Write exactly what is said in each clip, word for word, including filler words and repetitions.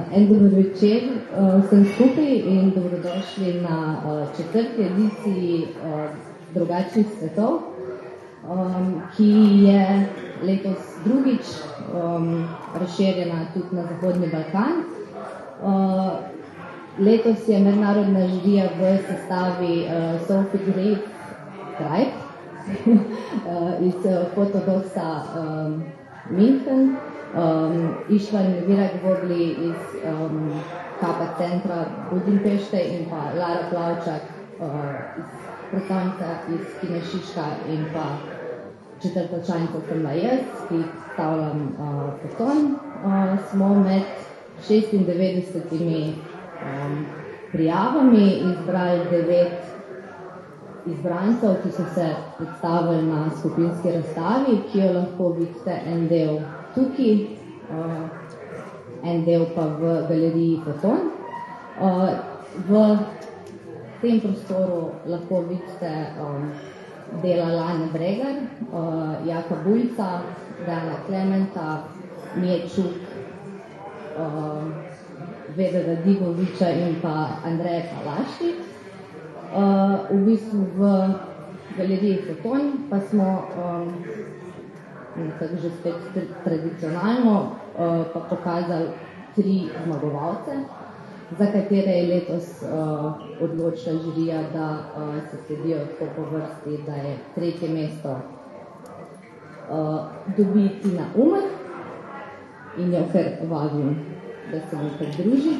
En dober večer uh, vsem skupaj in dobrodošli na uh, četrti ediciji uh, Drugačnih svetov, um, ki je letos drugič um, razširjena tudi na Zahodni Balkan. Uh, letos je mednarodna žirija v sestavi uh, Sophie Grape Tribe uh, iz uh, Fotodoksa um, München, um, Išvan Virag-Vogli iz um, Kapa centra Budimpešte in pa Lara Plavčak uh, iz predstavnica iz Kina Šiška in pa četrta članica sem bila jaz, ki stavljam uh, Foton. Uh, smo med šestindevetdesetimi um, prijavami izbrali devet izbrancev, ki so se predstavili na skupinski razstavi, ki jo lahko vidite en del tukaj, uh, en del pa v galeriji Foton. Uh, v tem prostoru lahko vidite um, dela Lane Bregar, uh, Jaka Bujca, Dana Klementa, Mije Čuk, uh, Vedada Digoviča in pa Andreja Palaški. Uh, v bistvu v galeriji Foton pa smo um, nekako že spet tradicionalno uh, pa pokazali tri zmagovalce, za katere je letos uh, odločila žirija, da uh, se sledijo tako po vrsti, da je tretje mesto uh, dobi Tina Umar in jo kar vabim, da se mi pridruži.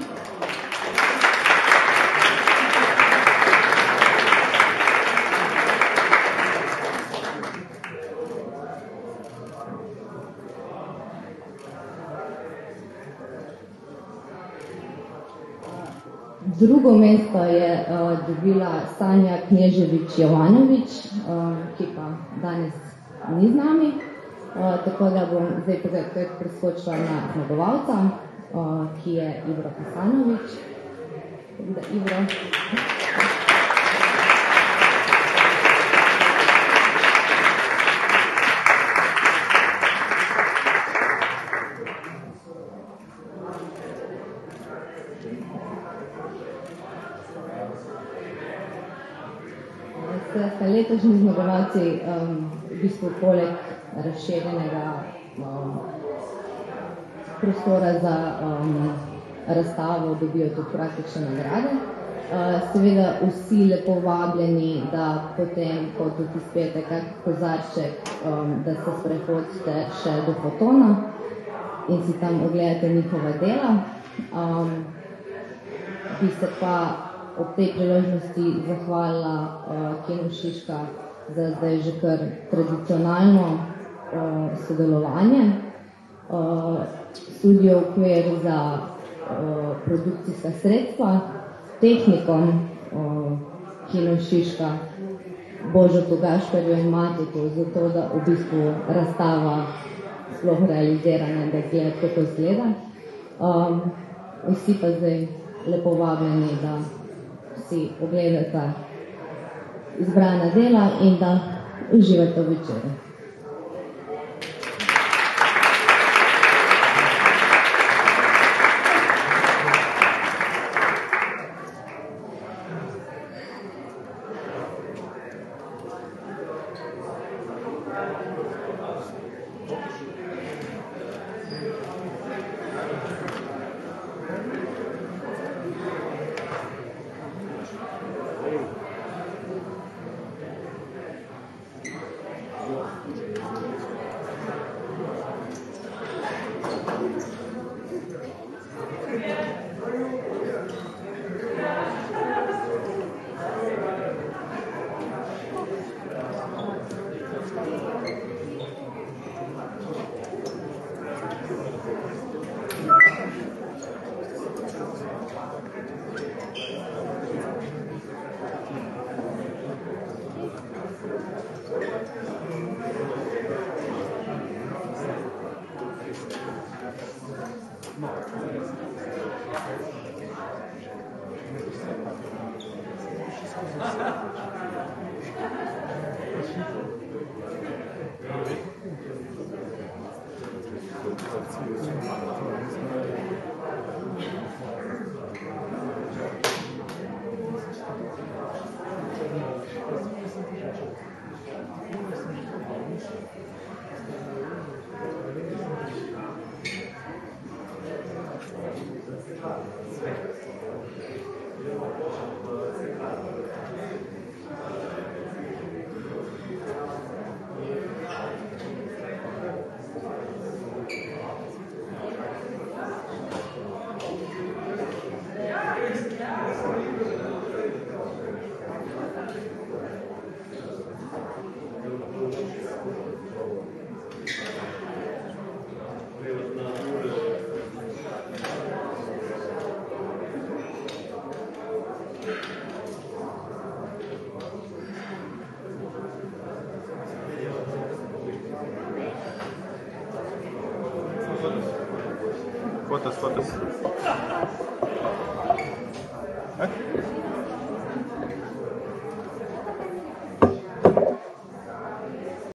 Drugo mesto je uh, dobila Sanja Knežević-Jovanović, uh, ki pa danes ni z nami, uh, tako da bom zdaj pa preskočila na zmagovalca, uh, ki je Ibro Hasanović. Da, Ibro. Letošnji zmagovalci um, v bistvu poleg razširjenega um, prostora za um, razstavo dobijo tudi praktične nagrade. Uh, seveda vsi lepo vabljeni, da potem, ko tudi spijete kak kozarček, um, da se sprehodite še do Fotona in si tam ogledate njihova dela. Um, bi se pa ob tej priložnosti zahvalila uh, Kinu Šiška za zdaj že kar tradicionalno uh, sodelovanje. Uh, Studio Queer za uh, produkcijska sredstva, tehnikom uh, Kinu Šiška, Božotu Gašperju in Matiku, zato da v bistvu razstava sploh realizirana, da gleda, kako izgleda. Um, vsi pa zdaj lepo vabljeni, da si ogledate izbrana dela in da uživate v večeru. Thank you. Fotos, fotos. ¿Eh?